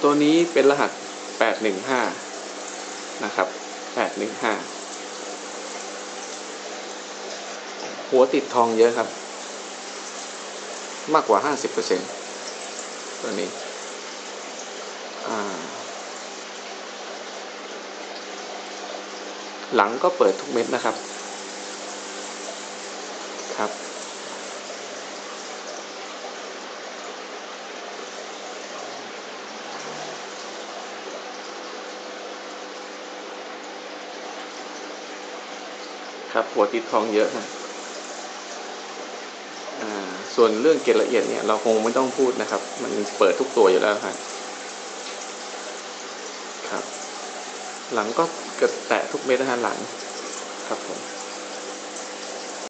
ตัวนี้เป็นรหัส815นะครับ815หัวติดทองเยอะครับมากกว่า 50% ตัวนี้หลังก็เปิดทุกเม็ดนะครับครับหัวติดทองเยอะนะส่วนเรื่องเกล็ดละเอียดเนี่ยเราคงไม่ต้องพูดนะครับมันเปิดทุกตัวอยู่แล้วครับหลังก็แตะทุกเม็ดนะฮะหลังครับผม